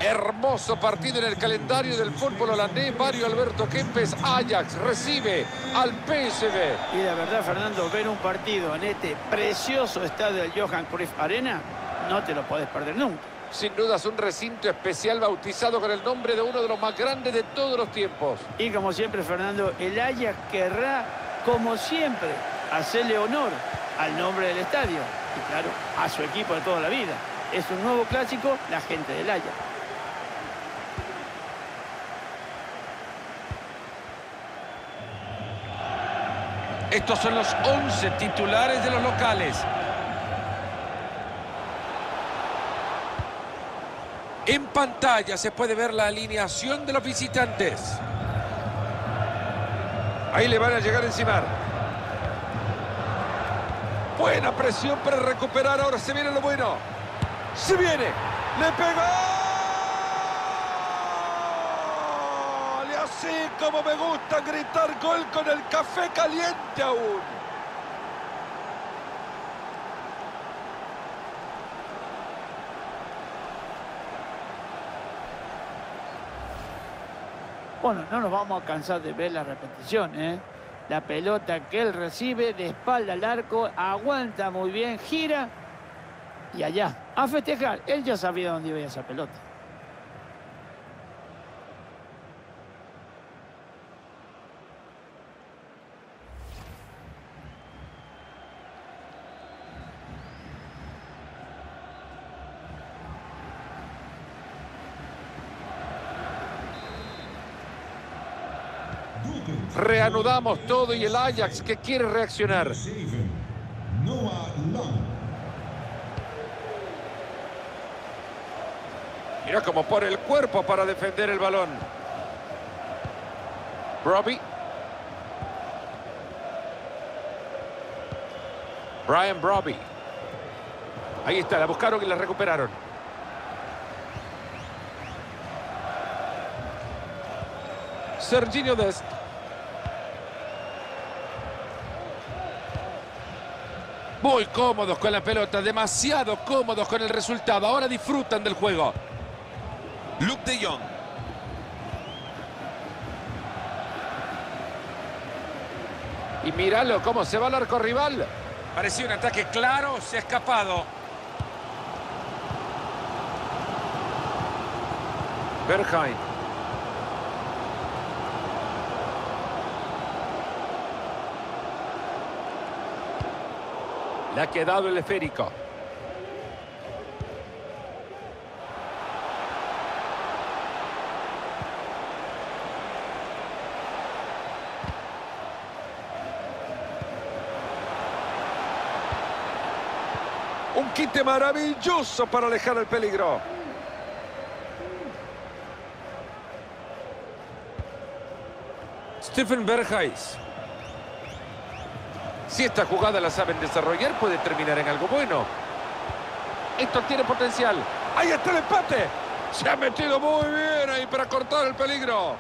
Hermoso partido en el calendario del fútbol holandés. Mario Alberto Kempes. Ajax recibe al PSV. Y la verdad, Fernando, ver un partido en este precioso estadio del Johan Cruyff Arena, no te lo podés perder nunca. Sin duda es un recinto especial bautizado con el nombre de uno de los más grandes de todos los tiempos. Y como siempre, Fernando, el Ajax querrá, como siempre, hacerle honor al nombre del estadio. Y claro, a su equipo de toda la vida. Es un nuevo clásico, la gente del Ajax. Estos son los 11 titulares de los locales. En pantalla se puede ver la alineación de los visitantes. Ahí le van a llegar encima. Buena presión para recuperar. Ahora se viene lo bueno. Se viene. Le pegó. Y así como me gusta gritar gol con el café caliente aún. Bueno, no nos vamos a cansar de ver la repetición, ¿eh? La pelota que él recibe de espalda al arco, aguanta muy bien, gira y allá, a festejar. Él ya sabía dónde iba esa pelota. Reanudamos todo y el Ajax que quiere reaccionar. Mira cómo pone el cuerpo para defender el balón. Brobbey. Brian Brobbey. Ahí está, la buscaron y la recuperaron. Serginho Dest. Muy cómodos con la pelota, demasiado cómodos con el resultado. Ahora disfrutan del juego. Luuk de Jong. Y míralo cómo se va al arco rival. Parecía un ataque claro, se ha escapado. Berghain. Le ha quedado el esférico. Un quite maravilloso para alejar el peligro. Steffen Berghuis. Si esta jugada la saben desarrollar, puede terminar en algo bueno. Esto tiene potencial. ¡Ahí está el empate! Se ha metido muy bien ahí para cortar el peligro.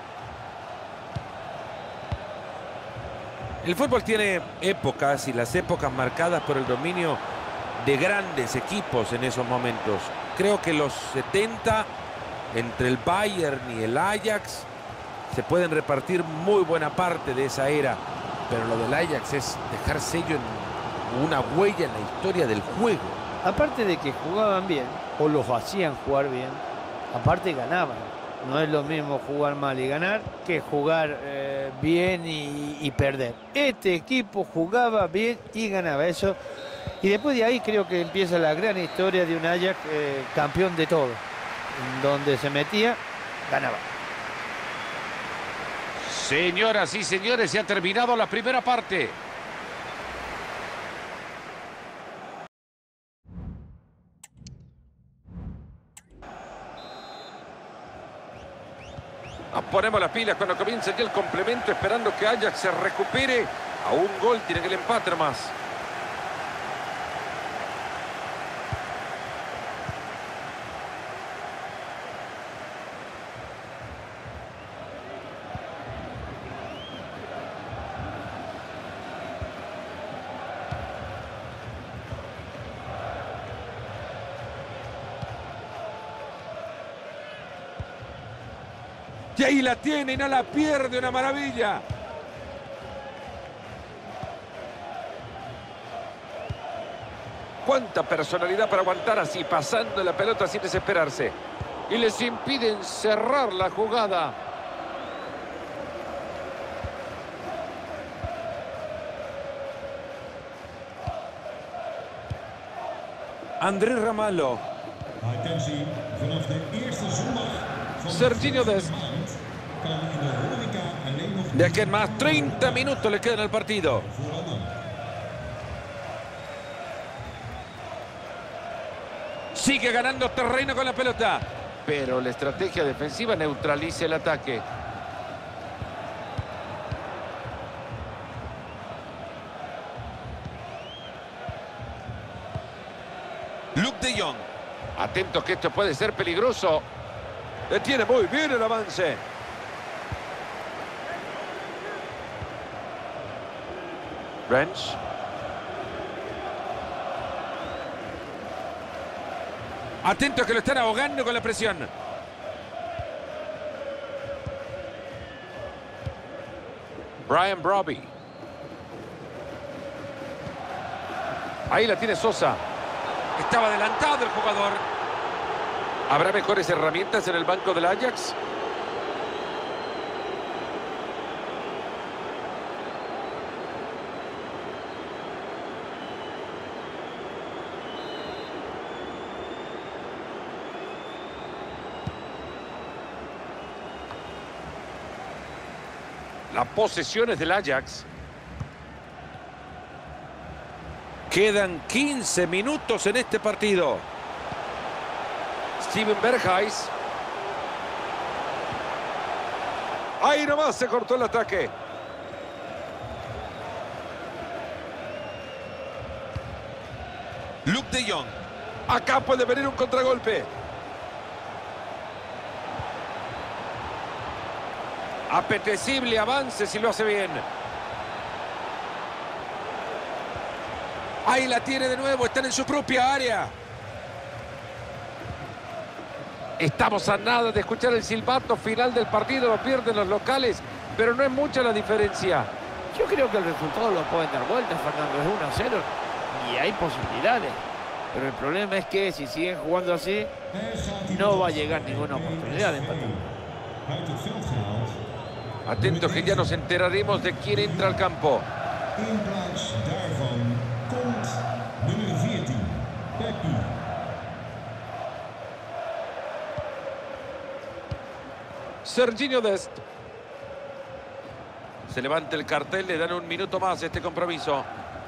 El fútbol tiene épocas y las épocas marcadas por el dominio de grandes equipos en esos momentos. Creo que los 70, entre el Bayern y el Ajax, se pueden repartir muy buena parte de esa era. Pero lo del Ajax es dejar sello en una huella en la historia del juego. Aparte de que jugaban bien, o los hacían jugar bien, aparte ganaban. No es lo mismo jugar mal y ganar que jugar bien y perder. Este equipo jugaba bien y ganaba eso. Y después de ahí creo que empieza la gran historia de un Ajax campeón de todo. Donde se metía, ganaba. Señoras y señores, se ha terminado la primera parte. Nos ponemos las pilas cuando comienza ya el complemento, esperando que Ajax se recupere. A un gol tiene que el empate más. Y ahí la tiene y no la pierde, una maravilla. Cuánta personalidad para aguantar así, pasando la pelota sin desesperarse. Y les impiden cerrar la jugada. Andrés Ramalho. Attentie, vanaf de eerste zondag van Serginho Dest. kan in de horeca alleen nog De aquí en más, 30 minutos le quedan al partido. vooraan. Sigue ganando terreno con la pelota. Pero la estrategia defensiva neutraliza el ataque. Luuk de Jong. Atentos que esto puede ser peligroso. Detiene muy bien el avance. Rensch. Atento que lo están ahogando con la presión. Brian Brobby. Ahí la tiene Sosa. Estaba adelantado el jugador. ¿Habrá mejores herramientas en el banco del Ajax? La posesión es del Ajax. Quedan 15 minutos en este partido. Steven Berghuis. Ahí nomás se cortó el ataque. Luuk de Jong. Acá puede venir un contragolpe. Apetecible avance si lo hace bien. Ahí la tiene de nuevo, están en su propia área. Estamos a nada de escuchar el silbato final del partido. Lo pierden los locales, pero no es mucha la diferencia. Yo creo que el resultado lo pueden dar vuelta, Fernando. Es 1-0 y hay posibilidades. Pero el problema es que si siguen jugando así, Er gaat hier no va a llegar ninguna oportunidad de empatar. uit het veld gehaald. Atentos que ya nos enteraremos de quién entra al campo. In plaats daarvan komt nummer 14, Pepe. Serginho Dest. Se levanta el cartel, le dan un minuto más a este compromiso.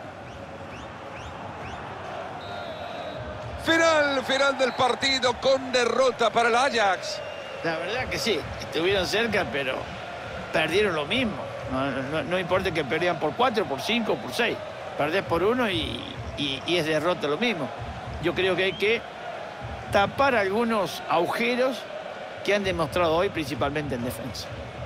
Final del partido con derrota para el Ajax. La verdad que sí, estuvieron cerca, pero perdieron lo mismo. No importa que perdían por 4, por 5, por 6. Perdés por 1 y es derrota lo mismo. Yo creo que hay que tapar algunos agujeros que han demostrado hoy, principalmente en defensa.